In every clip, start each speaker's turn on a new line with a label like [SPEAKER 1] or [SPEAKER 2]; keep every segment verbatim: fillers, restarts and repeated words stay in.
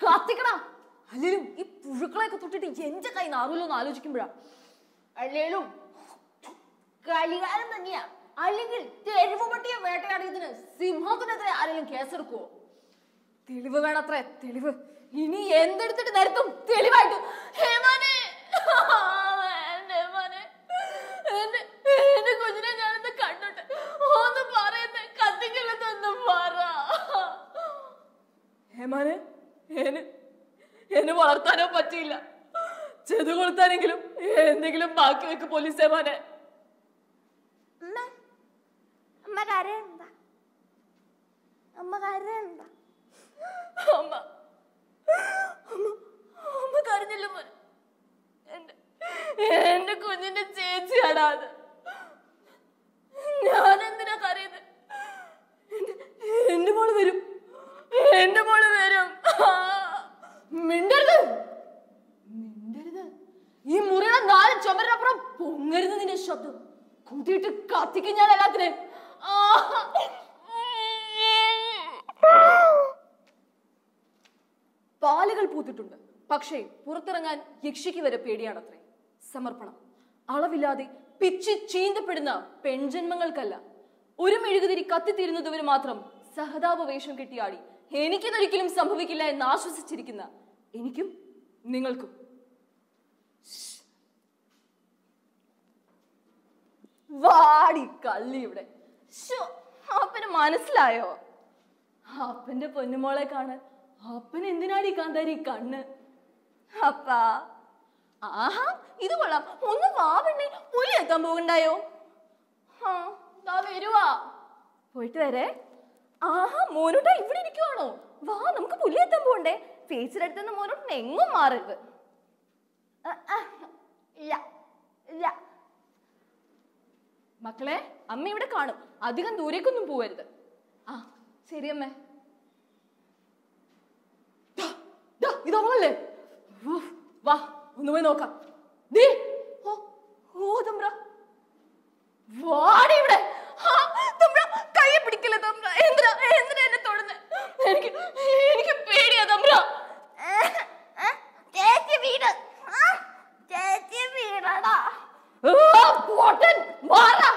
[SPEAKER 1] കത്തിക്കടാ. അല്ലേലും ഈ പുഴുക്കളെയൊക്കെ തൊട്ടിട്ട് എന്റെ കൈ നാറൂല്ലോ എന്ന് ആലോചിക്കുമ്പോഴാ.
[SPEAKER 2] അല്ലേലും കലികാലം തന്നെയാ. അല്ലെങ്കിൽ തെരുവ് പട്ടിയെ വേട്ടയാടിയതിന് സിംഹത്തിനെതിരെ ആരെങ്കിലും കേസെടുക്കുവോ?
[SPEAKER 1] തെളിവ് വേണത്രേ, തെളിവ്. ഇനി എന്തെടുത്തിട്ട് നിരത്തും തെളിവായിട്ട്. ഹേമാനെ, എന്റെ കുഞ്ഞിനെ ഞാനെന്ന് കണ്ടിട്ട് ഒന്ന് പറയുന്നേ, കത്തിക്കല്ലെന്ന് പറ. ഹേമാനെ, എന്നെ വളർത്താനോ പറ്റിയില്ല. ചെതു കൊളുത്താനെങ്കിലും എന്തെങ്കിലും ബാക്കി വെക്ക് പോലീസ്. ഹേമാനെ,
[SPEAKER 2] അമ്മ കരയണ്ട, അമ്മ കരയണ്ട.
[SPEAKER 1] അമ്മ അമ്മ കരഞ്ഞില്ല മോനെ. എന്റെ എന്റെ കുഞ്ഞിന്റെ ചേച്ചിയാടാ അത്. ഞാൻ എന്തിനാ കരയുന്നത്? എന്റെ മോള് വരും, എന്റെ മോള് വരും. മിണ്ടരുത്, മിണ്ടരുത്. ഈ മുറിയുടെ നാല് ചുമരിനപ്പുറം പൊങ്ങരുത് നിന്റെ ശബ്ദം. കൂട്ടിയിട്ട് കത്തിക്കും ഞാൻ എല്ലാത്തിനെയും. പാലുകൾ പൂത്തിട്ടുണ്ട്, പക്ഷേ പുറത്തിറങ്ങാൻ യക്ഷിക്ക് വരെ പേടിയാണത്രേ. സമർപ്പണം അളവില്ലാതെ പിച്ചി ചീന്തപ്പെടുന്ന പെൺജന്മങ്ങൾക്കല്ല. ഒരു മെഴുകുതിരി കത്തിത്തീരുന്നതുവരെ മാത്രം സഹതാപ വേഷം കെട്ടിയാടി എനിക്കിതൊരിക്കലും സംഭവിക്കില്ല എന്ന് ആശ്വസിച്ചിരിക്കുന്ന എനിക്കും നിങ്ങൾക്കും. വാടി കള്ളി ഇവിടെ. അപ്പന് മനസ്സിലായോ? അപ്പന്റെ പൊന്നുമോളെ കാണാൻ അപ്പൻ എന്തിനാടി കാന്താരി കണ്ണ്? അപ്പാ, ആഹാ ഇത് കൊള്ളാം. ഒന്ന് വാ പെണ്ണെ, പുലി എത്താൻ പോകണ്ടായോ? ആ ദാ വരുവാ, പോയിട്ട് വരേ. ആഹാ മോനോട്ടാ ഇവിടെ ഇരിക്കുവാണോ? വാ നമുക്ക് പുലി എത്താൻ പോകണ്ടേ. ചേച്ചിയുടെ അടുത്തുനിന്ന് മോനോട്ടിന് എങ്ങും മാറരുത്. മക്കളെ, അമ്മ ഇവിടെ കാണും, അധികം ദൂരേക്കൊന്നും പോവരുത്. ആ ശരി അമ്മേ. ഇതവളല്ലേ? വാ ഒന്ന് പോയി നോക്കാം. വാടി ഇവിടെ. കയ്യെ പിടിക്കല്ലേ തമ്പ്ര. എന്തിനാ എന്തിനാ എന്നെ തൊടുന്നെ? എനിക്ക് എനിക്ക് പേടിയാ തമ്പ്ര.
[SPEAKER 2] ചേച്ചി വീട്, ചേച്ചി വീടാടാ.
[SPEAKER 1] പൊട്ടൻ മാറാ.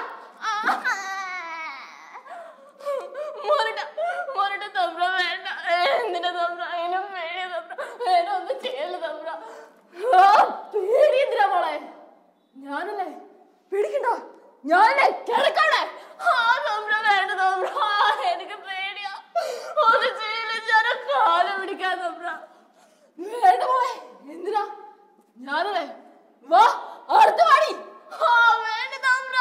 [SPEAKER 1] മോരട്ട മോരട്ട തമ്പ്ര വേണ്ട. എന്തിനാ തമ്പ്ര? അതിനും പേടിയ തമ്പ്ര. അതിനൊന്നും ചെയ്യല്ല തമ്പ്ര. പേടി എന്തിനാ മോളെ? ഞാനല്ലേ? പേടിക്കണ്ട, ഞാനല്ലേ? കിടക്കണേ. ആ തമ്പ്ര വേണ്ട തമ്പ്ര, എനിക്ക് പേടിയാ. ഒന്ന് ചെയ്യില്ല, ഞാൻ കാല് പിടിക്കാൻ തമ്പ്ര. വേണ്ട മോളെ. എന്തിനാ? ഞാനല്ലേ? വാ അടുത്ത് വാടി. വേണ്ട തമ്പ്ര.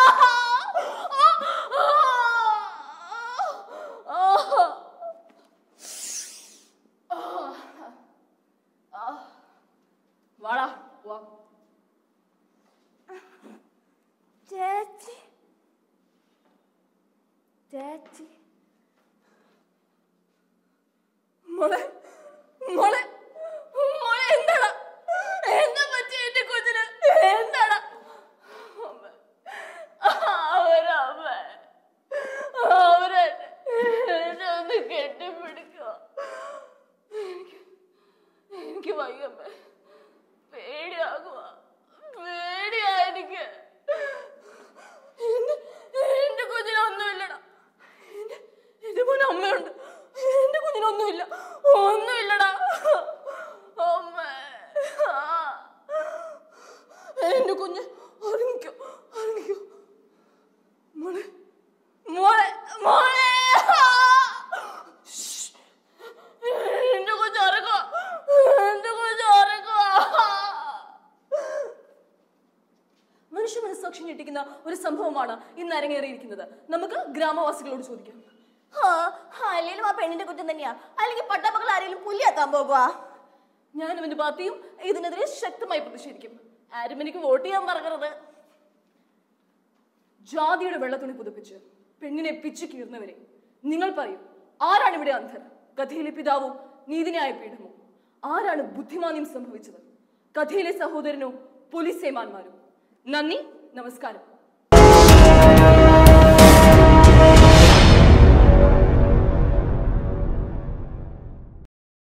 [SPEAKER 1] വാടാ വാ.
[SPEAKER 2] ചേച്ചി ചേച്ചി
[SPEAKER 1] മോളെ മോളെ മോളെ എന്താടാ? എന്താ പറ്റി എന്റെ കുഞ്ഞിന്? എന്താടാ? അവരമ്മ അവരെ എന്നെ ഒന്ന് കെട്ടിപ്പിടിക്കുക. എനിക്ക് എനിക്ക് വയ്യമ്മ, പേടിയാകുക, പേടിയാ എനിക്ക്. എന്റെ കുഞ്ഞിനൊന്നുമില്ലടാ. എന്റെ മോന് അമ്മയുണ്ട്, എന്റെ കുഞ്ഞിനൊന്നുമില്ല, ഒന്നുമില്ലടാ. അമ്മ എന്റെ കുഞ്ഞ് അറിയിക്കോ, അറിയിക്കോ. മോളെ മോളെ മോളെ എന്റെ കുഞ്ഞ് അറിയുക, എന്റെ കുഞ്ഞ് അറിയുക. മനുഷ്യ മനസ്സാക്ഷി ഞെട്ടിക്കുന്ന ഒരു സംഭവമാണ് ഇന്ന് അരങ്ങേറിയിരിക്കുന്നത്. നമുക്ക് ഗ്രാമവാസികളോട് ചോദിക്കാം.
[SPEAKER 2] അല്ലെങ്കിലും ആ പെണ്ണിന്റെ കുറ്റം തന്നെയാ. അല്ലെങ്കിൽ പട്ടാപ്പകൾ ആരെങ്കിലും പുലി എത്താൻ പോകുക.
[SPEAKER 1] ഞാനും എന്റെ പാർട്ടിയും ഇതിനെതിരെ ശക്തമായി പ്രതിഷേധിക്കും. ആരും എനിക്ക് വോട്ട് ചെയ്യാൻ പറയരുത്. ജാതിയുടെ വെള്ളത്തുണി പുതുപ്പിച്ച് പെണ്ണിനെ പിച്ചു കീർന്നവരെ നിങ്ങൾ പറയൂ, ആരാണ് ഇവിടെ അന്ധർ? കഥയിലെ പിതാവോ നീതിന്യായ പീഠമോ? ആരാണ് ബുദ്ധിമാന്യം സംഭവിച്ചത്? കഥയിലെ സഹോദരനോ പോലീസ് സേമാന്മാരോ? നന്ദി, നമസ്കാരം.